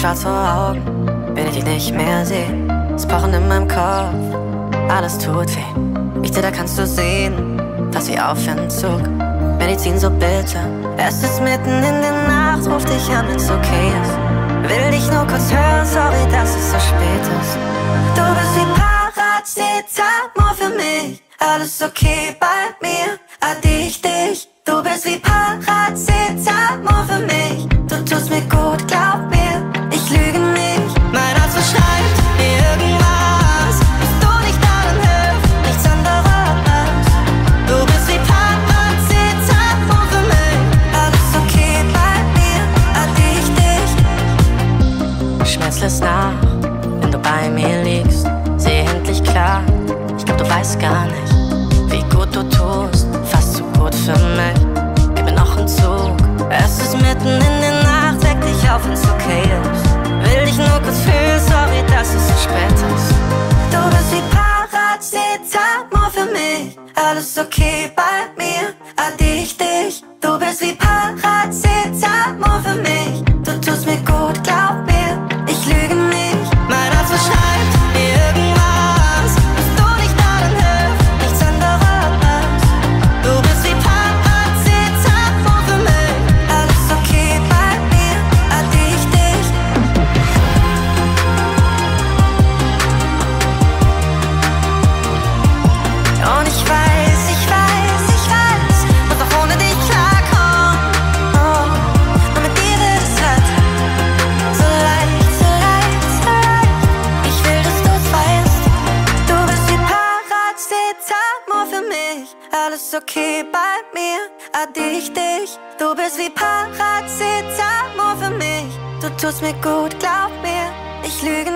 schwarz vor Augen, wenn ich dich nicht mehr sehe. Das Pochen in meinem Kopf, alles tut weh. Ich sehe, da kannst du sehen, dass wie auf Entzug. Medizin so bitter, es ist mitten in der Nacht, ruf dich an, wenn's okay ist. Will dich nur kurz hören, sorry, dass es so spät ist. Du bist wie Paracetamol für mich, alles okay bei mir, ich dich. Du bist wie Paracetamol für mich, du tust mir gut, glaub mir, ich lüge nicht. Mein Herz verschreibt mir irgendwas, bist du nicht da, dann hilft nichts anderes. Du bist wie Paracetamol für mich, alles okay bei mir, ich dich. Schmerz lässt nach, wenn du bei mir liegst, seh endlich klar, ich glaub du weißt gar nicht, wie gut du tust, fast zu gut für mich. Ich bin noch im Zug, es ist mitten in der Nacht, weck dich auf, wenn's okay ist. Will dich nur kurz fühlen, sorry, dass es so spät ist. Du bist wie Paracetamol für mich, alles okay bei mir, ich dich. Du bist wie Paracetamol für mich, du tust mir gut, glaub mir, ich lüge nicht. Mein Herz verschreibt mir irgendwas, bist du nicht da, dann hilft nichts anderes. Du bist wie Paracetamol für mich, alles okay bei mir, ich dich. Und ich weiß, muss auch ohne dich klarkommen. Oh, nur mit dir wird es halt so leicht, so leicht, so leicht. Ich will, dass du's weißt, du bist wie Paracetamol für mich, alles okay bei mir, ich dich. Du bist wie Paracetamol für mich, du tust mir gut, glaub mir, ich lüge